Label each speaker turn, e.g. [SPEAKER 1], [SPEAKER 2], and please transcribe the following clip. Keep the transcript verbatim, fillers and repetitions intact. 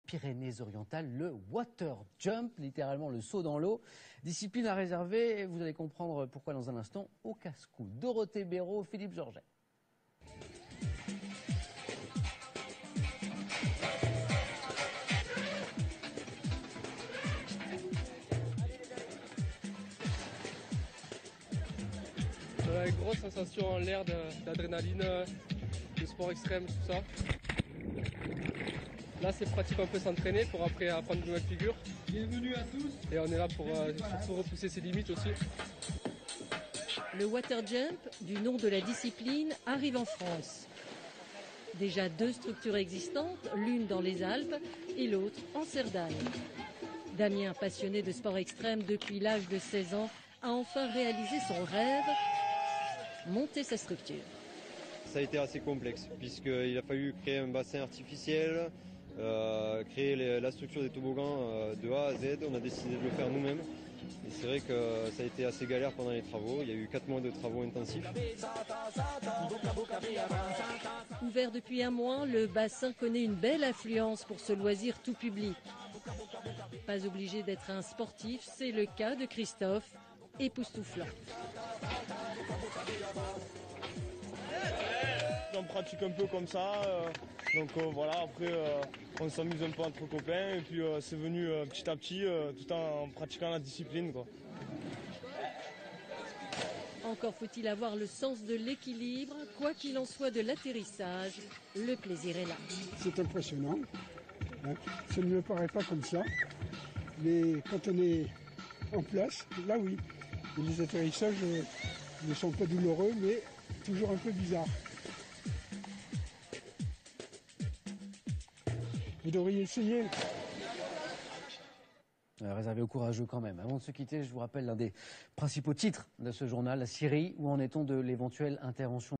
[SPEAKER 1] Pyrénées-Orientales, le water jump, littéralement le saut dans l'eau. Discipline à réserver, vous allez comprendre pourquoi dans un instant, au casse-cou. Dorothée Béraud, Philippe Georget.
[SPEAKER 2] Euh, grosse sensation en l'air d'adrénaline, de sport extrême, tout ça. Là, c'est pratique, on peut s'entraîner pour après apprendre de nouvelles figures.
[SPEAKER 3] Bienvenue à tous.
[SPEAKER 2] Et on est là pour euh, surtout repousser ses limites aussi.
[SPEAKER 4] Le water jump, du nom de la discipline, arrive en France. Déjà deux structures existantes, l'une dans les Alpes et l'autre en Cerdagne. Damien, passionné de sport extrême depuis l'âge de seize ans, a enfin réalisé son rêve, monter sa structure.
[SPEAKER 5] Ça a été assez complexe puisqu'il a fallu créer un bassin artificiel, euh, créer les, la structure des toboggans euh, de A à Z. On a décidé de le faire nous-mêmes. Et c'est vrai que ça a été assez galère pendant les travaux. Il y a eu quatre mois de travaux intensifs.
[SPEAKER 4] Ouvert depuis un mois, le bassin connaît une belle affluence pour ce loisir tout public. Pas obligé d'être un sportif, c'est le cas de Christophe, époustouflant.
[SPEAKER 6] On pratique un peu comme ça, euh, donc euh, voilà, après euh, on s'amuse un peu entre copains et puis euh, c'est venu euh, petit à petit euh, tout en pratiquant la discipline, quoi.
[SPEAKER 4] Encore faut-il avoir le sens de l'équilibre, quoi qu'il en soit de l'atterrissage, le plaisir est là.
[SPEAKER 3] C'est impressionnant, hein. Ça ne me paraît pas comme ça, mais quand on est en place, là oui, et les atterrissages euh, ne sont pas douloureux, mais toujours un peu bizarres. Vous devriez essayer.
[SPEAKER 1] Réservé aux courageux quand même. Avant de se quitter, je vous rappelle l'un des principaux titres de ce journal, la Syrie. Où en est-on de l'éventuelle intervention